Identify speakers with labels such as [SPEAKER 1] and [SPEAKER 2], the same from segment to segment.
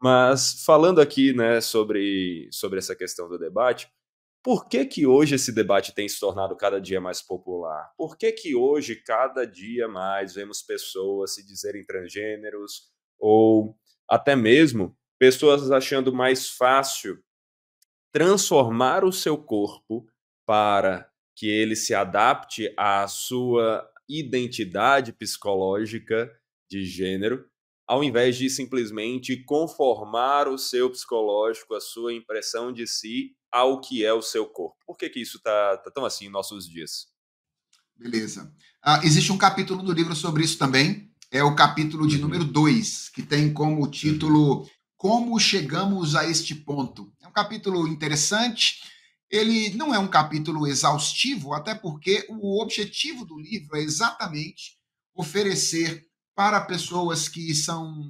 [SPEAKER 1] Mas falando aqui, né, sobre essa questão do debate, por que que hoje esse debate tem se tornado cada dia mais popular? Por que que hoje, cada dia mais, vemos pessoas se dizerem transgêneros ou até mesmo pessoas achando mais fácil transformar o seu corpo para que ele se adapte à sua identidade psicológica de gênero, ao invés de simplesmente conformar o seu psicológico, a sua impressão de si, ao que é o seu corpo. Por que que isso tá tão assim em nossos dias?
[SPEAKER 2] Beleza. Existe um capítulo no livro sobre isso também. É o capítulo de número
[SPEAKER 1] Uhum,
[SPEAKER 2] 2, que tem como
[SPEAKER 1] uhum,
[SPEAKER 2] título Como Chegamos a Este Ponto. É um capítulo interessante. Ele não é um capítulo exaustivo, até porque o objetivo do livro é exatamente oferecer para pessoas que são,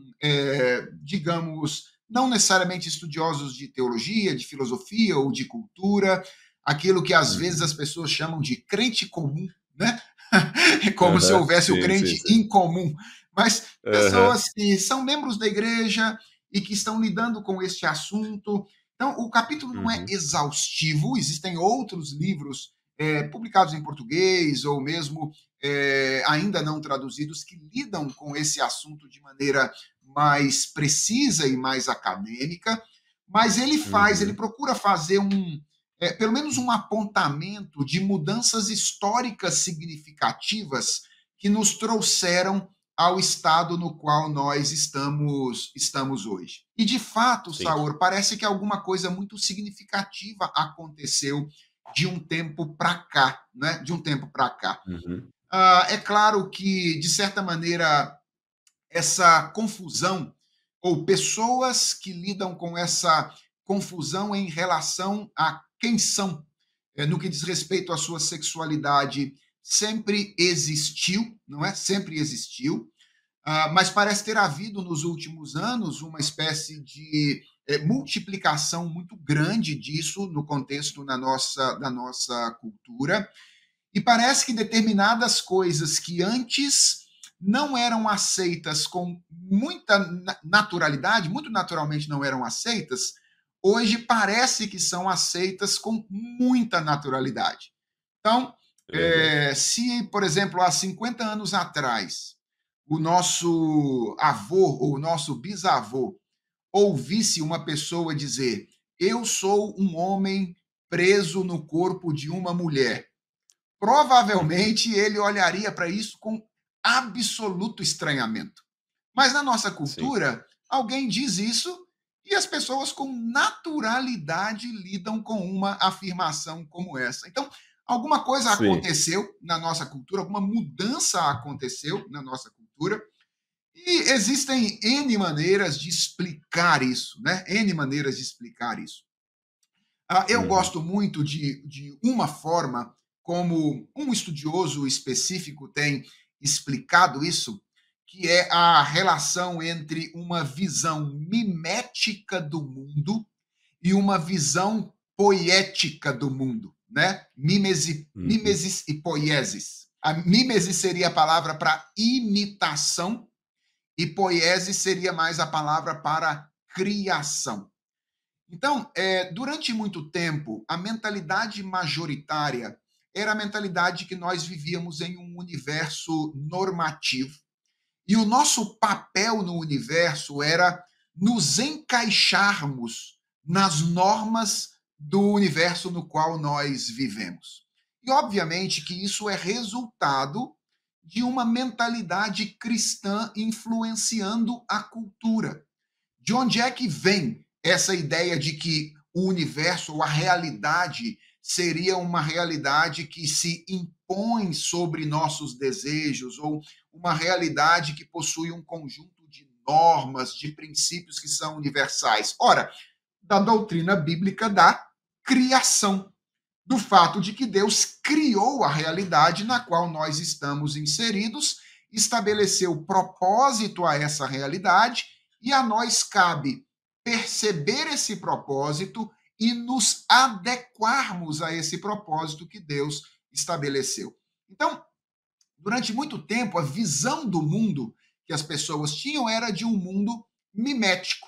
[SPEAKER 2] digamos, não necessariamente estudiosos de teologia, de filosofia ou de cultura, aquilo que às vezes as
[SPEAKER 1] uhum.
[SPEAKER 2] pessoas chamam de crente comum, né? É como se
[SPEAKER 1] Aham.
[SPEAKER 2] houvesse o
[SPEAKER 1] Sim, sim,
[SPEAKER 2] crente
[SPEAKER 1] sim.
[SPEAKER 2] incomum, mas
[SPEAKER 1] Aham.
[SPEAKER 2] pessoas que são membros da igreja e que estão lidando com este assunto. Então, o capítulo não é
[SPEAKER 1] Uhum,
[SPEAKER 2] exaustivo, existem outros livros publicados em português ou mesmo ainda não traduzidos que lidam com esse assunto de maneira mais precisa e mais acadêmica, mas ele
[SPEAKER 1] uhum,
[SPEAKER 2] procura fazer pelo menos um apontamento de mudanças históricas significativas que nos trouxeram ao estado no qual nós estamos hoje. E, de fato,
[SPEAKER 1] sim.
[SPEAKER 2] Saor, parece que alguma coisa muito significativa aconteceu de um tempo para cá, né? De um tempo para cá.
[SPEAKER 1] Uhum,
[SPEAKER 2] É claro que, de certa maneira, essa confusão, ou pessoas que lidam com essa confusão em relação a quem são, no que diz respeito à sua sexualidade, sempre existiu, não é? Sempre existiu, mas parece ter havido nos últimos anos uma espécie de multiplicação muito grande disso no contexto da nossa cultura. E parece que determinadas coisas que antes não eram aceitas com muita naturalidade, muito naturalmente não eram aceitas, hoje parece que são aceitas com muita naturalidade. Então,
[SPEAKER 1] é verdade.
[SPEAKER 2] se, por exemplo, há 50 anos atrás, o nosso avô ou o nosso bisavô ouvisse uma pessoa dizer: Eu sou um homem preso no corpo de uma mulher,
[SPEAKER 1] Uhum,
[SPEAKER 2] provavelmente ele olharia para isso com absoluto estranhamento. Mas na nossa
[SPEAKER 1] sim.
[SPEAKER 2] cultura, alguém diz isso e as pessoas com naturalidade lidam com uma afirmação como essa. Então, alguma coisa
[SPEAKER 1] Sim.
[SPEAKER 2] aconteceu na nossa cultura, alguma mudança aconteceu na nossa cultura, e existem N maneiras de explicar isso, né? N maneiras de explicar isso. Eu
[SPEAKER 1] Uhum,
[SPEAKER 2] gosto muito de uma forma como um estudioso específico tem explicado isso, que é a relação entre uma visão mimética do mundo e uma visão poética do mundo, né?
[SPEAKER 1] uhum,
[SPEAKER 2] Mimesis e poiesis. A mímese seria a palavra para imitação e poiesis seria mais a palavra para criação. Então, durante muito tempo, a mentalidade majoritária era a mentalidade que nós vivíamos em um universo normativo. E o nosso papel no universo era nos encaixarmos nas normas do universo no qual nós vivemos. E, obviamente, que isso é resultado de uma mentalidade cristã influenciando a cultura. De onde é que vem essa ideia de que o universo ou a realidade seria uma realidade que se impõe sobre nossos desejos ou uma realidade que possui um conjunto de normas, de princípios que são universais? Ora, da doutrina bíblica da criação, do fato de que Deus criou a realidade na qual nós estamos inseridos, estabeleceu propósito a essa realidade e a nós cabe perceber esse propósito e nos adequarmos a esse propósito que Deus estabeleceu. Então, durante muito tempo, a visão do mundo que as pessoas tinham era de um mundo mimético,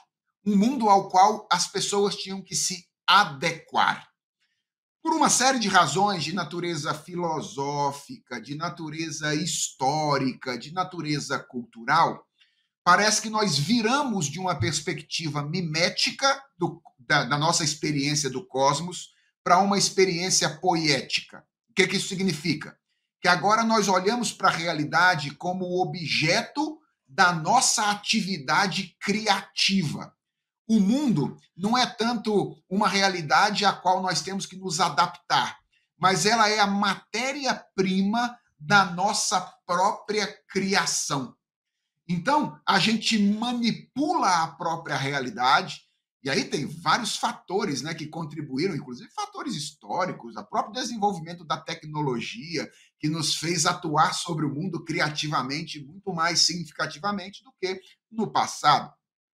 [SPEAKER 2] um mundo ao qual as pessoas tinham que se adequar. Por uma série de razões de natureza filosófica, de natureza histórica, de natureza cultural, parece que nós viramos de uma perspectiva mimética da nossa experiência do cosmos para uma experiência poética. O que isso significa? Que agora nós olhamos para a realidade como objeto da nossa atividade criativa. O mundo não é tanto uma realidade à qual nós temos que nos adaptar, mas ela é a matéria-prima da nossa própria criação. Então, a gente manipula a própria realidade, e aí tem vários fatores, né, que contribuíram, inclusive fatores históricos, o próprio desenvolvimento da tecnologia, que nos fez atuar sobre o mundo criativamente muito mais significativamente do que no passado,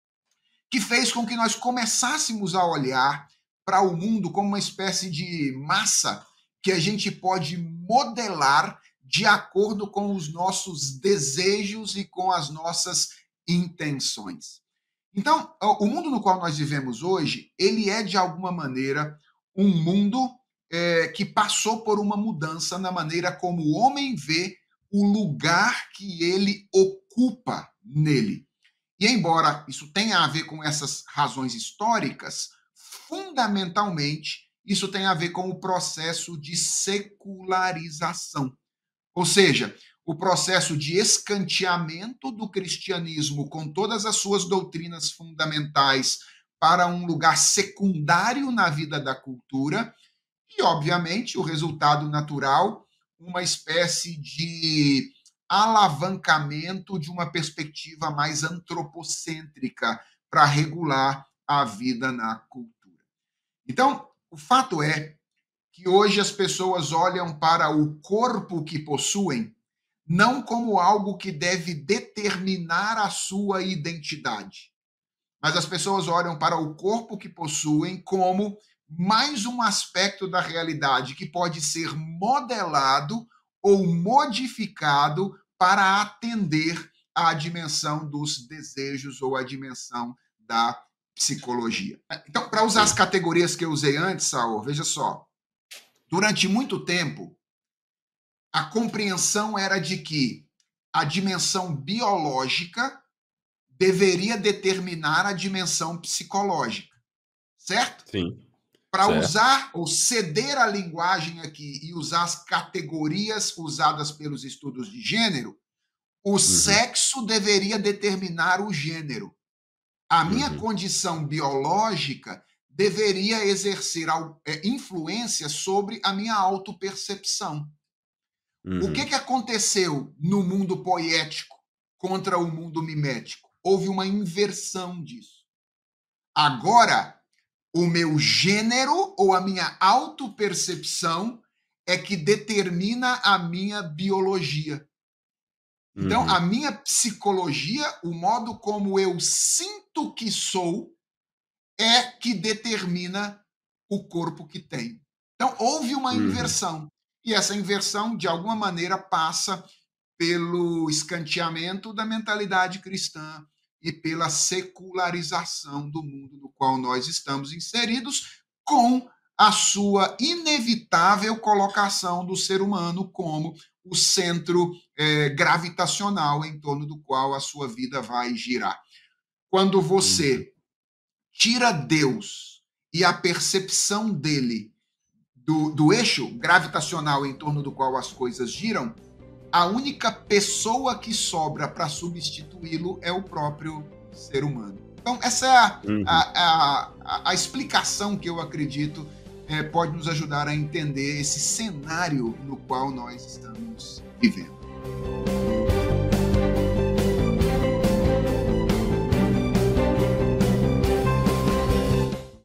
[SPEAKER 2] que fez com que nós começássemos a olhar para o mundo como uma espécie de massa que a gente pode modelar de acordo com os nossos desejos e com as nossas intenções. Então, o mundo no qual nós vivemos hoje, ele é, de alguma maneira, um mundo que passou por uma mudança na maneira como o homem vê o lugar que ele ocupa nele. E embora isso tenha a ver com essas razões históricas, fundamentalmente, isso tem a ver com o processo de secularização. Ou seja, o processo de escanteamento do cristianismo com todas as suas doutrinas fundamentais para um lugar secundário na vida da cultura e, obviamente, o resultado natural, uma espécie de alavancamento de uma perspectiva mais antropocêntrica para regular a vida na cultura. Então, o fato é que hoje as pessoas olham para o corpo que possuem não como algo que deve determinar a sua identidade, mas as pessoas olham para o corpo que possuem como mais um aspecto da realidade que pode ser modelado ou modificado para atender à dimensão dos desejos ou à dimensão da psicologia. Então, para usar as categorias que eu usei antes, Saul, veja só. Durante muito tempo, a compreensão era de que a dimensão biológica deveria determinar a dimensão psicológica, certo?
[SPEAKER 1] Sim.
[SPEAKER 2] Para usar ou ceder a linguagem aqui e usar as categorias usadas pelos estudos de gênero, o sexo deveria determinar o gênero. A minha condição biológica deveria exercer influência sobre a minha autopercepção. O que aconteceu no mundo poético contra o mundo mimético? Houve uma inversão disso. Agora, o meu gênero ou a minha autopercepção é que determina a minha biologia. Então, a minha psicologia, o modo como eu sinto que sou, é que determina o corpo que tenho. Então, houve uma inversão. E essa inversão, de alguma maneira, passa pelo escanteamento da mentalidade cristã e pela secularização do mundo no qual nós estamos inseridos, com a sua inevitável colocação do ser humano como o centro gravitacional em torno do qual a sua vida vai girar. Quando você tira Deus e a percepção dele do eixo gravitacional em torno do qual as coisas giram, a única pessoa que sobra para substituí-lo é o próprio ser humano. Então, essa é a explicação que eu acredito pode nos ajudar a entender esse cenário no qual nós estamos vivendo.